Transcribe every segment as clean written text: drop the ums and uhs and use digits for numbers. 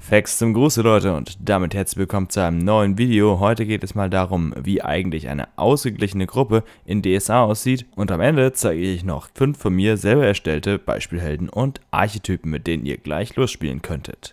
Facts zum Gruße, Leute, und damit herzlich willkommen zu einem neuen Video. Heute geht es mal darum, wie eigentlich eine ausgeglichene Gruppe in DSA aussieht, und am Ende zeige ich noch 5 von mir selber erstellte Beispielhelden und Archetypen, mit denen ihr gleich losspielen könntet.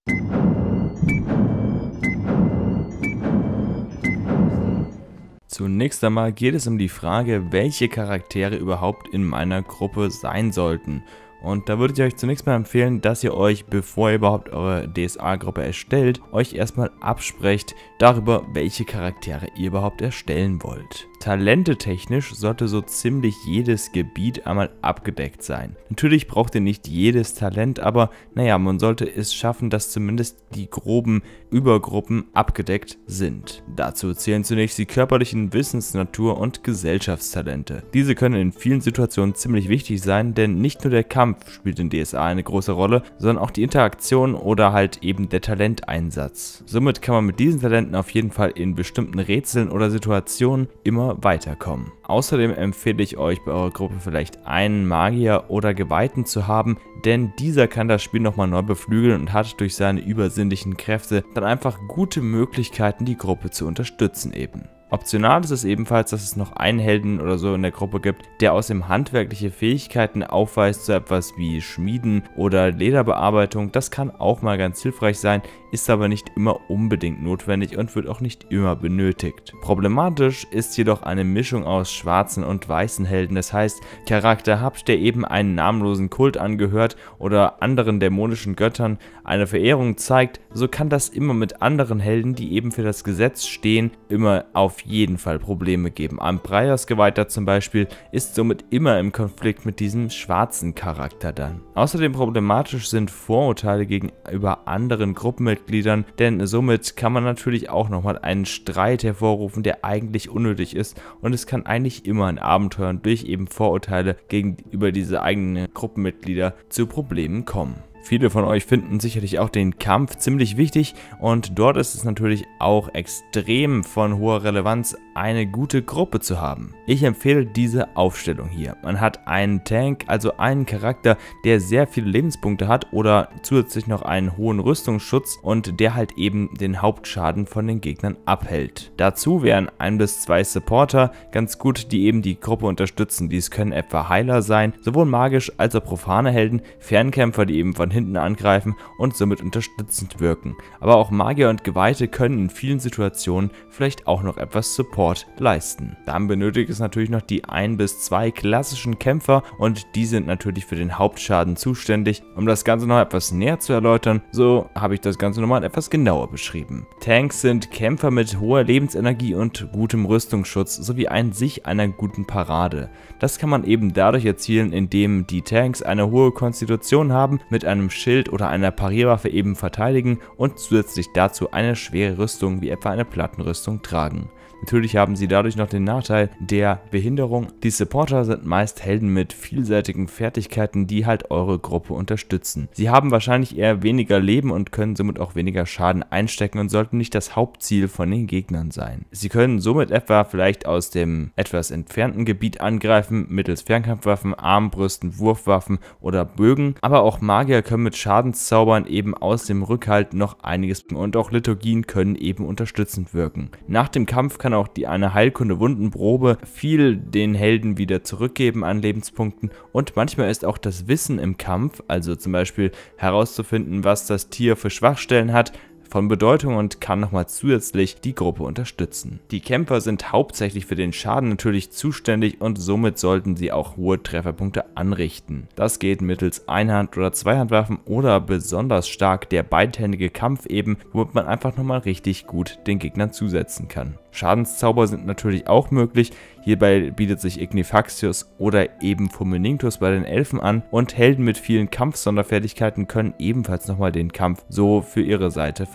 Zunächst einmal geht es um die Frage, welche Charaktere überhaupt in meiner Gruppe sein sollten. Und da würde ich euch zunächst mal empfehlen, dass ihr euch, bevor ihr überhaupt eure DSA-Gruppe erstellt, euch erstmal absprecht darüber, welche Charaktere ihr überhaupt erstellen wollt. Talentetechnisch sollte so ziemlich jedes Gebiet einmal abgedeckt sein. Natürlich braucht ihr nicht jedes Talent, aber naja, man sollte es schaffen, dass zumindest die groben Übergruppen abgedeckt sind. Dazu zählen zunächst die körperlichen Wissens-, Natur- und Gesellschaftstalente. Diese können in vielen Situationen ziemlich wichtig sein, denn nicht nur der Kampf spielt in DSA eine große Rolle, sondern auch die Interaktion oder halt eben der Talenteinsatz. Somit kann man mit diesen Talenten auf jeden Fall in bestimmten Rätseln oder Situationen immer weiterkommen. Außerdem empfehle ich euch, bei eurer Gruppe vielleicht einen Magier oder Geweihten zu haben, denn dieser kann das Spiel nochmal neu beflügeln und hat durch seine übersinnlichen Kräfte dann einfach gute Möglichkeiten, die Gruppe zu unterstützen eben. Optional ist es ebenfalls, dass es noch einen Helden oder so in der Gruppe gibt, der außerdem handwerkliche Fähigkeiten aufweist, so etwas wie Schmieden oder Lederbearbeitung. Das kann auch mal ganz hilfreich sein, ist aber nicht immer unbedingt notwendig und wird auch nicht immer benötigt. Problematisch ist jedoch eine Mischung aus schwarzen und weißen Helden, das heißt, Charakter habt, der eben einen namenlosen Kult angehört oder anderen dämonischen Göttern eine Verehrung zeigt, so kann das immer mit anderen Helden, die eben für das Gesetz stehen, immer auf jeden Fall Probleme geben. Ein Geweihter zum Beispiel ist somit immer im Konflikt mit diesem schwarzen Charakter dann. Außerdem problematisch sind Vorurteile gegenüber anderen Gruppenmitgliedern, denn somit kann man natürlich auch nochmal einen Streit hervorrufen, der eigentlich unnötig ist, und es kann eigentlich immer in Abenteuern durch eben Vorurteile gegenüber diese eigenen Gruppenmitglieder zu Problemen kommen. Viele von euch finden sicherlich auch den Kampf ziemlich wichtig, und dort ist es natürlich auch extrem von hoher Relevanz, eine gute Gruppe zu haben. Ich empfehle diese Aufstellung hier. Man hat einen Tank, also einen Charakter, der sehr viele Lebenspunkte hat oder zusätzlich noch einen hohen Rüstungsschutz und der halt eben den Hauptschaden von den Gegnern abhält. Dazu wären 1 bis 2 Supporter ganz gut, die eben die Gruppe unterstützen. Dies können etwa Heiler sein, sowohl magisch als auch profane Helden, Fernkämpfer, die eben von hinten angreifen und somit unterstützend wirken. Aber auch Magier und Geweihte können in vielen Situationen vielleicht auch noch etwas Support leisten. Dann benötigt es natürlich noch die 1 bis 2 klassischen Kämpfer, und die sind natürlich für den Hauptschaden zuständig. Um das Ganze noch etwas näher zu erläutern, so habe ich das Ganze nochmal etwas genauer beschrieben. Tanks sind Kämpfer mit hoher Lebensenergie und gutem Rüstungsschutz sowie einer guten Parade. Das kann man eben dadurch erzielen, indem die Tanks eine hohe Konstitution haben, mit einem Schild oder einer Parierwaffe eben verteidigen und zusätzlich dazu eine schwere Rüstung wie etwa eine Plattenrüstung tragen. Natürlich haben sie dadurch noch den Nachteil der Behinderung. Die Supporter sind meist Helden mit vielseitigen Fertigkeiten, die halt eure Gruppe unterstützen. Sie haben wahrscheinlich eher weniger Leben und können somit auch weniger Schaden einstecken und sollten nicht das Hauptziel von den Gegnern sein. Sie können somit etwa vielleicht aus dem etwas entfernten Gebiet angreifen, mittels Fernkampfwaffen, Armbrüsten, Wurfwaffen oder Bögen, aber auch Magier können mit Schadenszaubern eben aus dem Rückhalt noch einiges tun, und auch Liturgien können eben unterstützend wirken. Nach dem Kampf kann auch eine Heilkunde Wundenprobe viel den Helden wieder zurückgeben an Lebenspunkten, und manchmal ist auch das Wissen im Kampf, also zum Beispiel herauszufinden, was das Tier für Schwachstellen hat, von Bedeutung und kann nochmal zusätzlich die Gruppe unterstützen. Die Kämpfer sind hauptsächlich für den Schaden natürlich zuständig, und somit sollten sie auch hohe Trefferpunkte anrichten. Das geht mittels Einhand- oder Zweihandwaffen oder besonders stark der beidhändige Kampf eben, womit man einfach nochmal richtig gut den Gegnern zusetzen kann. Schadenszauber sind natürlich auch möglich. Hierbei bietet sich Ignifaxius oder eben Fulmininctus bei den Elfen an, und Helden mit vielen Kampfsonderfertigkeiten können ebenfalls nochmal den Kampf so für ihre Seite verändern.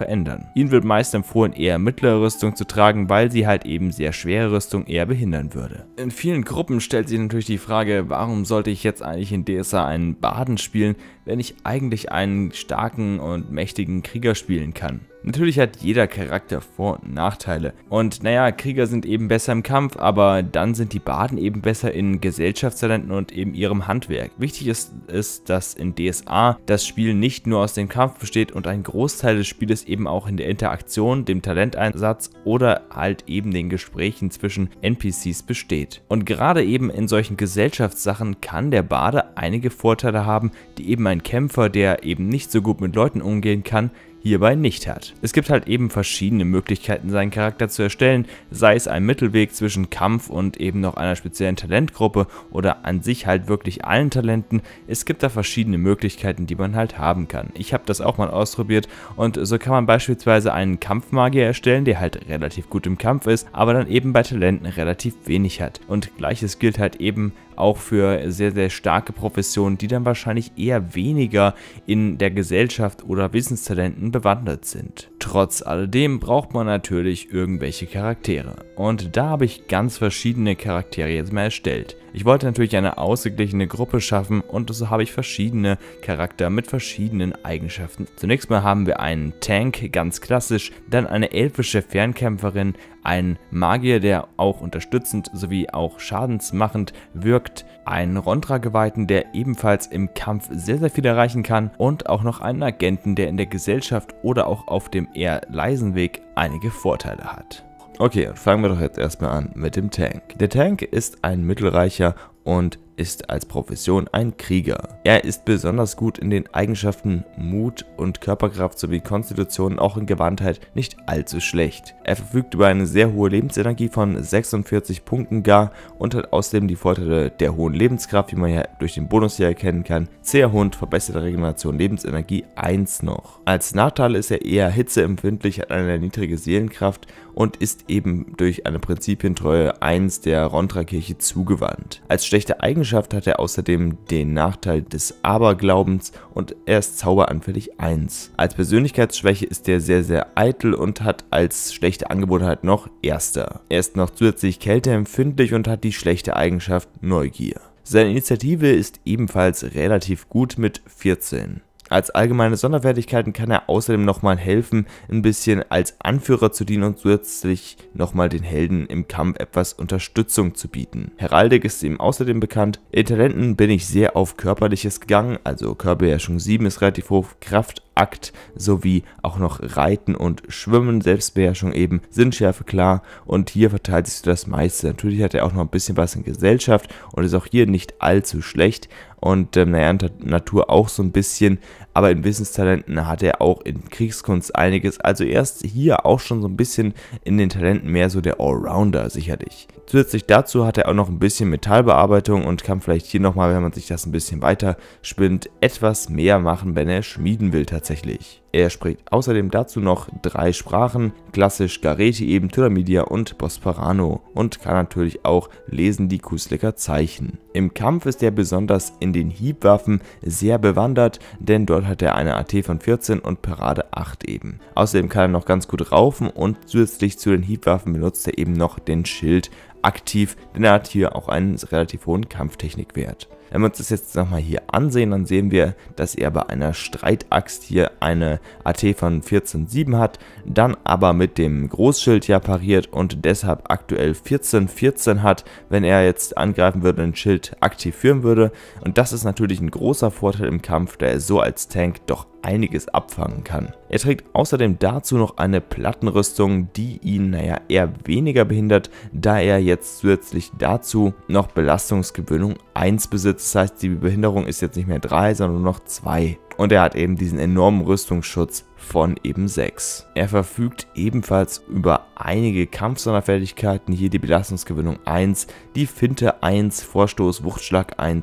verändern. Ihnen wird meist empfohlen, eher mittlere Rüstung zu tragen, weil sie halt eben sehr schwere Rüstung eher behindern würde. In vielen Gruppen stellt sich natürlich die Frage, warum sollte ich jetzt eigentlich in DSA einen Barden spielen, wenn ich eigentlich einen starken und mächtigen Krieger spielen kann. Natürlich hat jeder Charakter Vor- und Nachteile. Und naja, Krieger sind eben besser im Kampf, aber dann sind die Barden eben besser in Gesellschaftstalenten und eben ihrem Handwerk. Wichtig ist, dass in DSA das Spiel nicht nur aus dem Kampf besteht und ein Großteil des Spieles eben auch in der Interaktion, dem Talenteinsatz oder halt eben den Gesprächen zwischen NPCs besteht. Und gerade eben in solchen Gesellschaftssachen kann der Barde einige Vorteile haben, die eben ein Kämpfer, der eben nicht so gut mit Leuten umgehen kann, hierbei nicht hat. Es gibt halt eben verschiedene Möglichkeiten, seinen Charakter zu erstellen, sei es ein Mittelweg zwischen Kampf und eben noch einer speziellen Talentgruppe oder an sich halt wirklich allen Talenten. Es gibt da verschiedene Möglichkeiten, die man halt haben kann. Ich habe das auch mal ausprobiert und so kann man beispielsweise einen Kampfmagier erstellen, der halt relativ gut im Kampf ist, aber dann eben bei Talenten relativ wenig hat. Und gleiches gilt halt eben auch für sehr, sehr starke Professionen, die dann wahrscheinlich eher weniger in der Gesellschaft oder Wissenstalenten bewandert sind. Trotz alledem braucht man natürlich irgendwelche Charaktere. Und da habe ich ganz verschiedene Charaktere jetzt mal erstellt. Ich wollte natürlich eine ausgeglichene Gruppe schaffen und so habe ich verschiedene Charakter mit verschiedenen Eigenschaften. Zunächst mal haben wir einen Tank, ganz klassisch, dann eine elfische Fernkämpferin, einen Magier, der auch unterstützend sowie auch schadensmachend wirkt, einen Rondra-Geweihten, der ebenfalls im Kampf sehr, sehr viel erreichen kann und auch noch einen Agenten, der in der Gesellschaft oder auch auf dem eher leisen Weg einige Vorteile hat. Okay, fangen wir doch jetzt erstmal an mit dem Tank. Der Tank ist ein Mittelreicher und ist als Profession ein Krieger. Er ist besonders gut in den Eigenschaften Mut und Körperkraft sowie Konstitution, auch in Gewandtheit nicht allzu schlecht. Er verfügt über eine sehr hohe Lebensenergie von 46 Punkten gar und hat außerdem die Vorteile der hohen Lebenskraft, wie man ja durch den Bonus hier erkennen kann. Zäher Hund, verbesserte Regeneration, Lebensenergie 1 noch. Als Nachteil ist er eher hitzeempfindlich, hat eine niedrige Seelenkraft und ist eben durch eine Prinzipientreue 1 der Rondra-Kirche zugewandt. Als schlechte Eigenschaft hat er außerdem den Nachteil des Aberglaubens und er ist zauberanfällig 1. Als Persönlichkeitsschwäche ist er sehr, sehr eitel und hat als schlechte Angewohnheit noch Erster. Er ist noch zusätzlich kälteempfindlich und hat die schlechte Eigenschaft Neugier. Seine Initiative ist ebenfalls relativ gut mit 14. Als allgemeine Sonderfertigkeiten kann er außerdem nochmal helfen, ein bisschen als Anführer zu dienen und zusätzlich nochmal den Helden im Kampf etwas Unterstützung zu bieten. Heraldik ist ihm außerdem bekannt. In Talenten bin ich sehr auf Körperliches gegangen, also Körperbeherrschung 7 ist relativ hoch, Kraft, Akt sowie auch noch Reiten und Schwimmen, Selbstbeherrschung eben, Sinnschärfe klar und hier verteilt sich so das meiste. Natürlich hat er auch noch ein bisschen was in Gesellschaft und ist auch hier nicht allzu schlecht und naja, in Natur auch so ein bisschen, aber in Wissenstalenten hat er auch in Kriegskunst einiges, also erst hier auch schon so ein bisschen in den Talenten mehr so der Allrounder sicherlich. Zusätzlich dazu hat er auch noch ein bisschen Metallbearbeitung und kann vielleicht hier nochmal, wenn man sich das ein bisschen weiter spinnt, etwas mehr machen, wenn er schmieden will tatsächlich. Er spricht außerdem dazu noch 3 Sprachen, klassisch Gareti eben, Tylamidia und Bosporano und kann natürlich auch lesen die Kusliker Zeichen. Im Kampf ist er besonders in den Hiebwaffen sehr bewandert, denn dort hat er eine AT von 14 und Parade 8 eben. Außerdem kann er noch ganz gut raufen und zusätzlich zu den Hiebwaffen benutzt er eben noch den Schild aktiv, denn er hat hier auch einen relativ hohen Kampftechnikwert. Wenn wir uns das jetzt nochmal hier ansehen, dann sehen wir, dass er bei einer Streitaxt hier eine AT von 14,7 hat, dann aber mit dem Großschild ja pariert und deshalb aktuell 14,14 hat, wenn er jetzt angreifen würde und ein Schild aktiv führen würde. Und das ist natürlich ein großer Vorteil im Kampf, da er so als Tank doch einiges abfangen kann. Er trägt außerdem dazu noch eine Plattenrüstung, die ihn eher weniger behindert, da er jetzt zusätzlich dazu noch Belastungsgewöhnung 1 besitzt. Das heißt, die Behinderung ist jetzt nicht mehr 3, sondern nur noch 2. Und er hat eben diesen enormen Rüstungsschutz von eben 6. Er verfügt ebenfalls über einige Kampfsonderfertigkeiten, hier die Belastungsgewöhnung 1, die Finte 1, Vorstoß, Wuchtschlag 1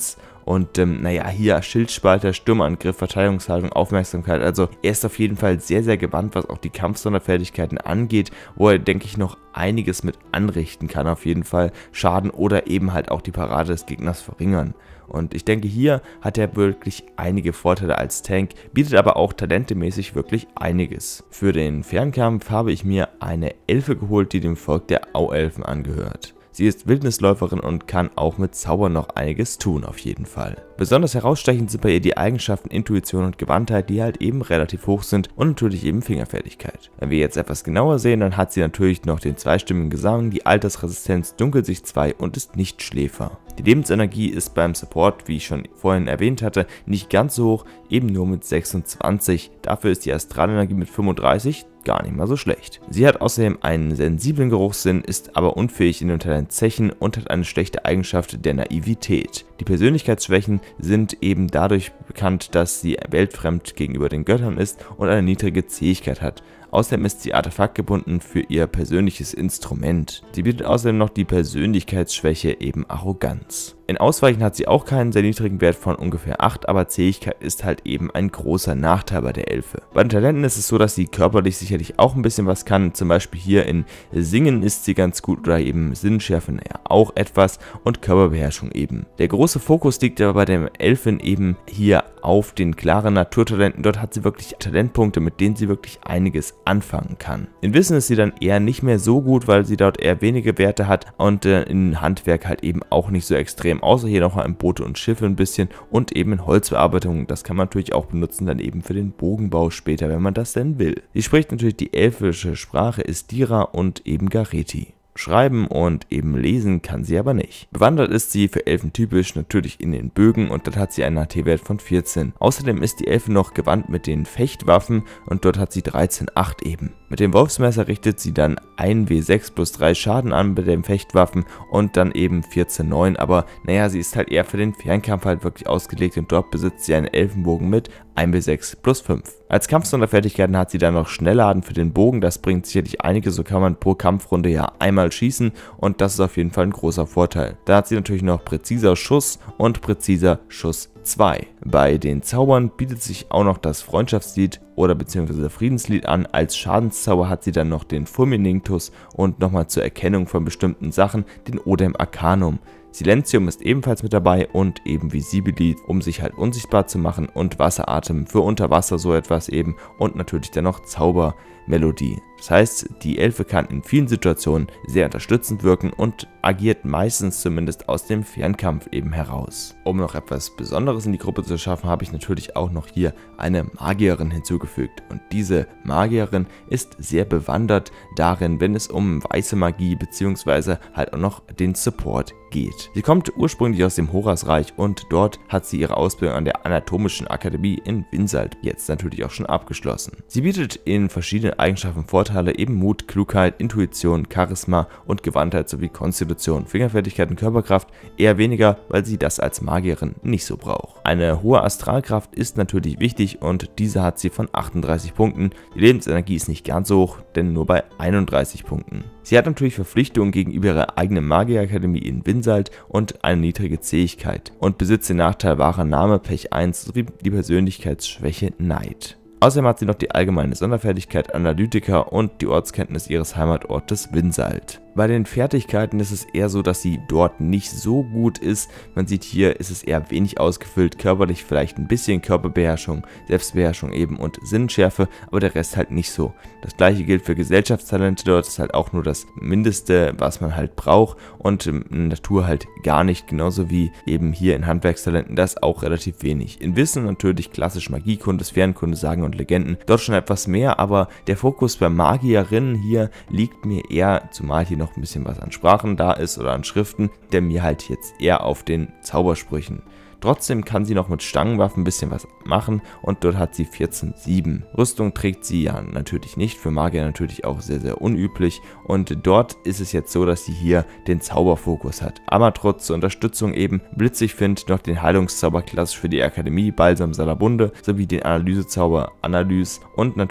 Und naja, hier Schildspalter, Sturmangriff, Verteidigungshaltung, Aufmerksamkeit. Also er ist auf jeden Fall sehr, sehr gewandt, was auch die Kampfsonderfertigkeiten angeht, wo er, denke ich, noch einiges mit anrichten kann, auf jeden Fall Schaden oder eben halt auch die Parade des Gegners verringern. Und ich denke, hier hat er wirklich einige Vorteile als Tank, bietet aber auch talentemäßig wirklich einiges. Für den Fernkampf habe ich mir eine Elfe geholt, die dem Volk der Auelfen angehört. Sie ist Wildnisläuferin und kann auch mit Zaubern noch einiges tun, auf jeden Fall. Besonders herausstechend sind bei ihr die Eigenschaften Intuition und Gewandtheit, die halt eben relativ hoch sind, und natürlich eben Fingerfertigkeit. Wenn wir jetzt etwas genauer sehen, dann hat sie natürlich noch den zweistimmigen Gesang, die Altersresistenz, Dunkelsicht 2 und ist nicht Schläfer. Die Lebensenergie ist beim Support, wie ich schon vorhin erwähnt hatte, nicht ganz so hoch, eben nur mit 26. Dafür ist die Astralenergie mit 35 gar nicht mal so schlecht. Sie hat außerdem einen sensiblen Geruchssinn, ist aber unfähig in dem Talent Zechen und hat eine schlechte Eigenschaft der Naivität. Die Persönlichkeitsschwächen sind eben dadurch bekannt, dass sie weltfremd gegenüber den Göttern ist und eine niedrige Zähigkeit hat. Außerdem ist sie artefaktgebunden für ihr persönliches Instrument. Sie bietet außerdem noch die Persönlichkeitsschwäche eben Arroganz. In Ausweichen hat sie auch keinen sehr niedrigen Wert von ungefähr 8, aber Zähigkeit ist halt eben ein großer Nachteil bei der Elfe. Bei den Talenten ist es so, dass sie körperlich sicherlich auch ein bisschen was kann, zum Beispiel hier in Singen ist sie ganz gut oder eben Sinnschärfe naja, auch etwas und Körperbeherrschung eben. Der große Fokus liegt aber bei der Elfin eben hier auf den klaren Naturtalenten. Dort hat sie wirklich Talentpunkte, mit denen sie wirklich einiges anfangen kann. In Wissen ist sie dann eher nicht mehr so gut, weil sie dort eher wenige Werte hat und in Handwerk halt eben auch nicht so extrem, außer hier nochmal in Boote und Schiffe ein bisschen und eben in Holzbearbeitung. Das kann man natürlich auch benutzen dann eben für den Bogenbau später, wenn man das denn will. Sie spricht natürlich die elfische Sprache Istira und eben Gareti. Schreiben und eben lesen kann sie aber nicht. Bewandert ist sie für Elfen typisch natürlich in den Bögen und dort hat sie einen HT-Wert von 14. Außerdem ist die Elfe noch gewandt mit den Fechtwaffen und dort hat sie 13,8 eben. Mit dem Wolfsmesser richtet sie dann 1W6 plus 3 Schaden an bei den Fechtwaffen und dann eben 14,9, aber naja, sie ist halt eher für den Fernkampf halt wirklich ausgelegt und dort besitzt sie einen Elfenbogen mit 1W6 plus 5. Als Kampfsonderfertigkeiten hat sie dann noch Schnellladen für den Bogen, das bringt sicherlich einige, so kann man pro Kampfrunde ja einmal schießen und das ist auf jeden Fall ein großer Vorteil. Da hat sie natürlich noch präziser Schuss und präziser Schuss 2. Bei den Zaubern bietet sich auch noch das Freundschaftslied oder beziehungsweise Friedenslied an. Als Schadenszauber hat sie dann noch den Fulminactus und nochmal zur Erkennung von bestimmten Sachen den Odem Arcanum. Silentium ist ebenfalls mit dabei und eben Visibility, um sich halt unsichtbar zu machen, und Wasseratem für unter Wasser so etwas eben und natürlich dann noch Zaubermelodie. Das heißt, die Elfe kann in vielen Situationen sehr unterstützend wirken und agiert meistens zumindest aus dem Fernkampf eben heraus. Um noch etwas Besonderes in die Gruppe zu schaffen, habe ich natürlich auch noch hier eine Magierin hinzugefügt. Und diese Magierin ist sehr bewandert darin, wenn es um weiße Magie bzw. halt auch noch den Support geht. Sie kommt ursprünglich aus dem Horasreich und dort hat sie ihre Ausbildung an der Anatomischen Akademie in Winsalt jetzt natürlich auch schon abgeschlossen. Sie bietet in verschiedenen Eigenschaften Vorteile, eben Mut, Klugheit, Intuition, Charisma und Gewandtheit sowie Konstitution, Fingerfertigkeit und Körperkraft eher weniger, weil sie das als Magierin nicht so braucht. Eine hohe Astralkraft ist natürlich wichtig und diese hat sie von 38 Punkten. Die Lebensenergie ist nicht ganz so hoch, denn nur bei 31 Punkten. Sie hat natürlich Verpflichtungen gegenüber ihrer eigenen Magierakademie in Winsalt und eine niedrige Zähigkeit und besitzt den Nachteil wahrer Name Pech 1 sowie die Persönlichkeitsschwäche Neid. Außerdem hat sie noch die allgemeine Sonderfertigkeit Analytiker und die Ortskenntnis ihres Heimatortes Winsalt. Bei den Fertigkeiten ist es eher so, dass sie dort nicht so gut ist. Man sieht hier, ist es eher wenig ausgefüllt, körperlich vielleicht ein bisschen Körperbeherrschung, Selbstbeherrschung eben und Sinnschärfe, aber der Rest halt nicht so. Das gleiche gilt für Gesellschaftstalente, dort ist halt auch nur das Mindeste, was man halt braucht und in Natur halt gar nicht, genauso wie eben hier in Handwerkstalenten, das auch relativ wenig. In Wissen natürlich klassisch Magiekunde, Sphärenkunde, Sagen und Legenden, dort schon etwas mehr, aber der Fokus bei Magierinnen hier liegt mir eher, zumal hier noch ein bisschen was an Sprachen da ist oder an Schriften, der mir halt jetzt eher auf den Zaubersprüchen. Trotzdem kann sie noch mit Stangenwaffen ein bisschen was machen und dort hat sie 14,7. Rüstung trägt sie ja natürlich nicht, für Magier natürlich auch sehr, sehr unüblich und dort ist es jetzt so, dass sie hier den Zauberfokus hat. Aber trotz zur Unterstützung eben Blitzig findet noch den Heilungszauber klassisch für die Akademie, Balsam Salabunde, sowie den Analysezauber Analyse und natürlich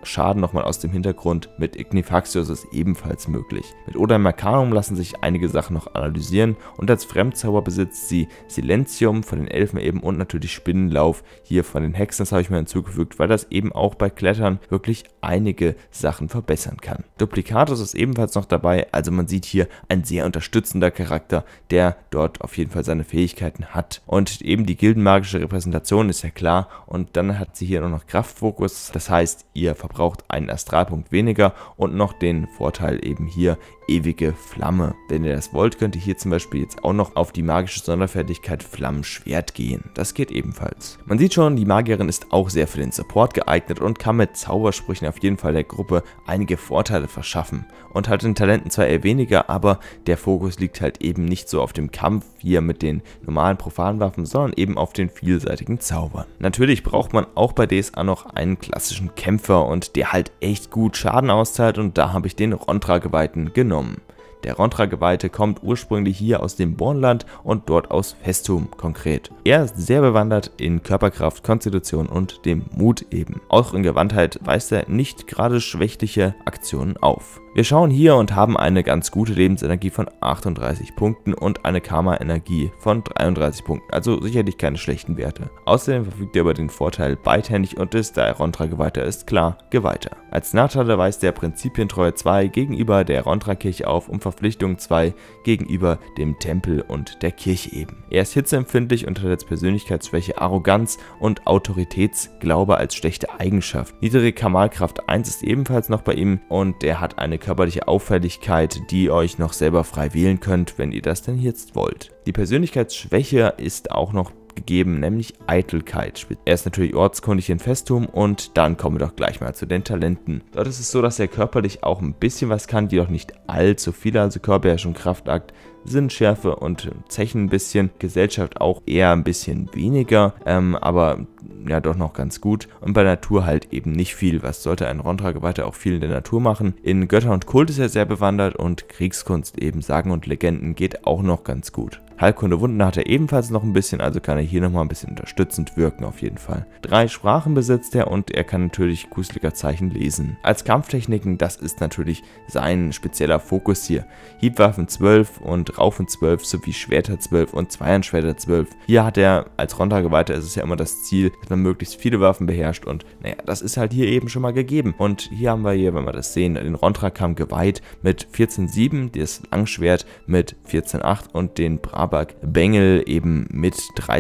Schaden nochmal aus dem Hintergrund. Mit Ignifaxius ist ebenfalls möglich. Mit Oda Mecanum lassen sich einige Sachen noch analysieren und als Fremdzauber besitzt sie Silentium von den Elfen eben und natürlich Spinnenlauf hier von den Hexen. Das habe ich mir hinzugefügt, weil das eben auch bei Klettern wirklich einige Sachen verbessern kann. Duplikatus ist ebenfalls noch dabei, also man sieht hier ein sehr unterstützender Charakter, der dort auf jeden Fall seine Fähigkeiten hat. Und eben die gildenmagische Repräsentation ist ja klar und dann hat sie hier noch Kraftfokus, das heißt, ihr verbraucht einen Astralpunkt weniger und noch den Vorteil eben hier ewige Flamme. Wenn ihr das wollt, könnt ihr hier zum Beispiel jetzt auch noch auf die magische Sonderfertigkeit Flammenschwert gehen. Das geht ebenfalls. Man sieht schon, die Magierin ist auch sehr für den Support geeignet und kann mit Zaubersprüchen auf jeden Fall der Gruppe einige Vorteile verschaffen. Und hat den Talenten zwar eher weniger, aber der Fokus liegt halt eben nicht so auf dem Kampf hier mit den normalen Profanwaffen, sondern eben auf den vielseitigen Zaubern. Natürlich braucht man auch bei DSA noch einen klassischen Kämpfer und der halt echt gut Schaden austeilt und da habe ich den Rontra-Geweihten genommen. Der Rontra-Geweihte kommt ursprünglich hier aus dem Bornland und dort aus Festum konkret. Er ist sehr bewandert in Körperkraft, Konstitution und dem Mut eben. Auch in Gewandtheit weist er nicht gerade schwächliche Aktionen auf. Wir schauen hier und haben eine ganz gute Lebensenergie von 38 Punkten und eine Karma-Energie von 33 Punkten, also sicherlich keine schlechten Werte. Außerdem verfügt er über den Vorteil beidhändig und ist, da er Rontra-Geweihter ist, klar Geweihter. Als Nachteile weist er Prinzipientreue 2 gegenüber der Rontra-Kirche auf und Verpflichtung 2 gegenüber dem Tempel und der Kirche eben. Er ist hitzeempfindlich und hat als Persönlichkeitsschwäche Arroganz und Autoritätsglaube als schlechte Eigenschaft. Niedrige Kamalkraft 1 ist ebenfalls noch bei ihm und er hat eine körperliche Auffälligkeit, die ihr euch noch selber frei wählen könnt, wenn ihr das denn jetzt wollt. Die Persönlichkeitsschwäche ist auch noch gegeben, nämlich Eitelkeit. Er ist natürlich ortskundig in Festum und dann kommen wir doch gleich mal zu den Talenten. Dort ist es so, dass er körperlich auch ein bisschen was kann, jedoch nicht allzu viel, also Körperbeherrschung, Kraftakt, Sinnschärfe und Zechen ein bisschen, Gesellschaft auch eher ein bisschen weniger, aber ja doch noch ganz gut und bei Natur halt eben nicht viel. Was sollte ein Rontra-Geweihter auch viel in der Natur machen? In Götter und Kult ist er sehr bewandert und Kriegskunst eben, Sagen und Legenden geht auch noch ganz gut. Heilkunde Wunden hat er ebenfalls noch ein bisschen, also kann er hier nochmal ein bisschen unterstützend wirken auf jeden Fall. 3 Sprachen besitzt er und er kann natürlich Kusliger Zeichen lesen. Als Kampftechniken, das ist natürlich sein spezieller Fokus hier. Hiebwaffen 12 und Raufen 12 sowie Schwerter 12 und Zweihandschwerter 12. Hier hat er als Rontra-Geweihter, ist es ja immer das Ziel, dass man möglichst viele Waffen beherrscht und naja, das ist halt hier eben schon mal gegeben. Und hier haben wir hier, wenn wir das sehen, den Rontra-Kamm geweiht mit 14,7, das Langschwert mit 14,8 und den Brabak Bengel eben mit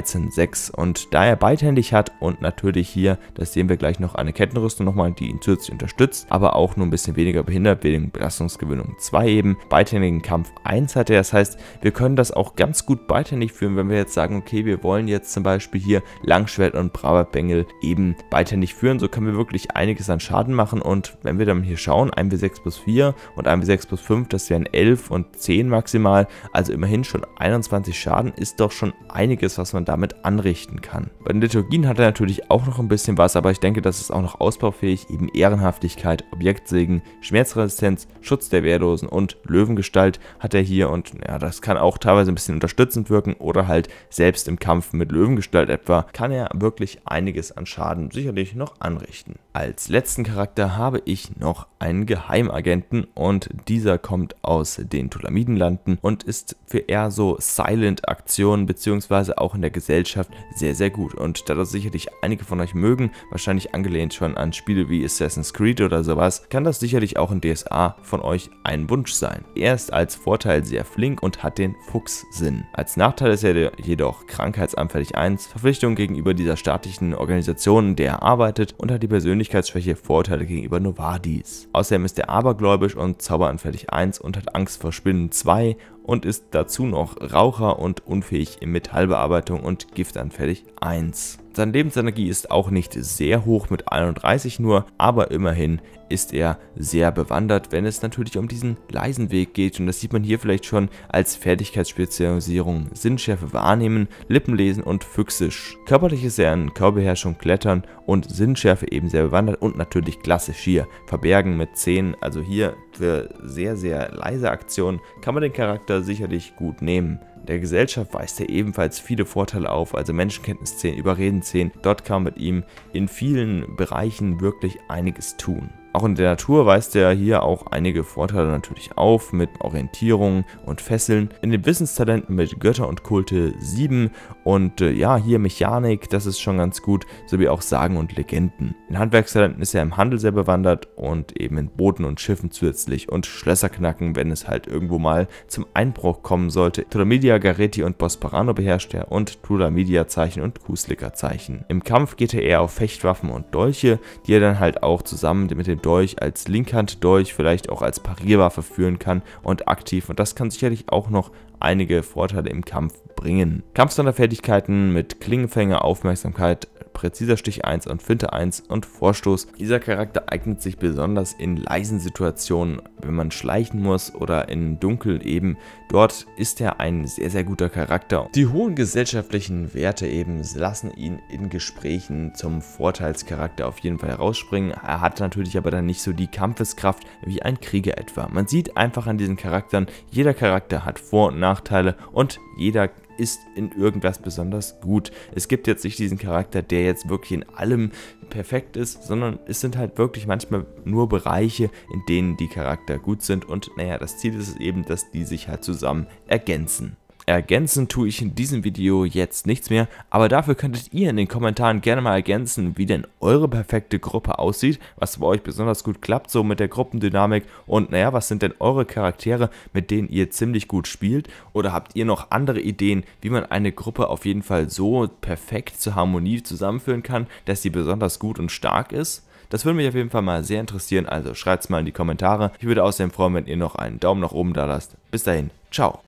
13,6 und da er beidhändig hat und natürlich hier, das sehen wir gleich noch, eine Kettenrüstung nochmal, die ihn zusätzlich unterstützt, aber auch nur ein bisschen weniger behindert wegen Belastungsgewinnung 2 eben, beidhändigen Kampf 1 hat er, das heißt, wir können das auch ganz gut beidhändig führen, wenn wir jetzt sagen, okay, wir wollen jetzt zum Beispiel hier Langschwert und Brabak Bengel eben beidhändig führen, so können wir wirklich einiges an Schaden machen und wenn wir dann hier schauen, 1w6 plus 4 und 1w6 plus 5, das wären 11 und 10 maximal, also immerhin schon 21 Schaden ist doch schon einiges, was man damit anrichten kann. Bei den Liturgien hat er natürlich auch noch ein bisschen was, aber ich denke, das ist auch noch ausbaufähig, eben Ehrenhaftigkeit, Objektsegen, Schmerzresistenz, Schutz der Wehrlosen und Löwengestalt hat er hier und ja, das kann auch teilweise ein bisschen unterstützend wirken oder halt selbst im Kampf mit Löwengestalt etwa, kann er wirklich einiges an Schaden sicherlich noch anrichten. Als letzten Charakter habe ich noch einen Geheimagenten und dieser kommt aus den Tulamidenlanden und ist für eher so Silent-Aktionen beziehungsweise auch in der Gesellschaft sehr, sehr gut. Und da das sicherlich einige von euch mögen, wahrscheinlich angelehnt schon an Spiele wie Assassin's Creed oder sowas, kann das sicherlich auch in DSA von euch ein Wunsch sein. Er ist als Vorteil sehr flink und hat den Fuchssinn. Als Nachteil ist er jedoch krankheitsanfällig 1, Verpflichtung gegenüber dieser staatlichen Organisation, in der er arbeitet und hat die Persönlichkeitsschwäche Vorteile gegenüber Novadis. Außerdem ist er abergläubisch und zauberanfällig 1 und hat Angst vor Spinnen 2 und ist dazu noch Raucher und unfähig in Metallbearbeitung und giftanfällig 1. Seine Lebensenergie ist auch nicht sehr hoch mit 31 nur, aber immerhin ist er sehr bewandert, wenn es natürlich um diesen leisen Weg geht und das sieht man hier vielleicht schon als Fertigkeitsspezialisierung Sinnschärfe wahrnehmen, Lippenlesen und Füchsisch. Körperlich ist er in Körperbeherrschung, Klettern und Sinnschärfe eben sehr bewandert und natürlich klassisch hier Verbergen mit 10, also hier für sehr, sehr leise Aktionen kann man den Charakter sicherlich gut nehmen. Der Gesellschaft weist er ebenfalls viele Vorteile auf, also Menschenkenntnis 10, Überreden 10. Dort kann man mit ihm in vielen Bereichen wirklich einiges tun. Auch in der Natur weist er hier auch einige Vorteile natürlich auf, mit Orientierung und Fesseln. In den Wissenstalenten mit Götter und Kulte 7 und ja, hier Mechanik, das ist schon ganz gut, sowie auch Sagen und Legenden. In Handwerkstalenten ist er im Handel sehr bewandert und eben in Booten und Schiffen zusätzlich und Schlösser knacken, wenn es halt irgendwo mal zum Einbruch kommen sollte. Tulamidia, Gareti und Bosparano beherrscht er und Tulamidia Zeichen und Kuslicker Zeichen. Im Kampf geht er eher auf Fechtwaffen und Dolche, die er dann halt auch zusammen mit dem Dolch als Linkhand-Dolch vielleicht auch als Parierwaffe führen kann und aktiv, und das kann sicherlich auch noch einige Vorteile im Kampf bringen. Kampfsonderfertigkeiten mit Klingenfänger, Aufmerksamkeit, präziser Stich 1 und Finte 1 und Vorstoß. Dieser Charakter eignet sich besonders in leisen Situationen, wenn man schleichen muss oder in Dunkel eben. Dort ist er ein sehr, sehr guter Charakter. Die hohen gesellschaftlichen Werte eben lassen ihn in Gesprächen zum Vorteilscharakter auf jeden Fall herausspringen. Er hat natürlich aber dann nicht so die Kampfeskraft wie ein Krieger etwa. Man sieht einfach an diesen Charakteren, jeder Charakter hat Vor- und Nachteile und jeder ist in irgendwas besonders gut. Es gibt jetzt nicht diesen Charakter, der jetzt wirklich in allem perfekt ist, sondern es sind halt wirklich manchmal nur Bereiche, in denen die Charakter gut sind, und naja, das Ziel ist es eben, dass die sich halt zusammen ergänzen. Ergänzen tue ich in diesem Video jetzt nichts mehr, aber dafür könntet ihr in den Kommentaren gerne mal ergänzen, wie denn eure perfekte Gruppe aussieht, was bei euch besonders gut klappt, so mit der Gruppendynamik, und naja, was sind denn eure Charaktere, mit denen ihr ziemlich gut spielt, oder habt ihr noch andere Ideen, wie man eine Gruppe auf jeden Fall so perfekt zur Harmonie zusammenführen kann, dass sie besonders gut und stark ist? Das würde mich auf jeden Fall mal sehr interessieren, also schreibt es mal in die Kommentare. Ich würde außerdem freuen, wenn ihr noch einen Daumen nach oben da lasst. Bis dahin, ciao!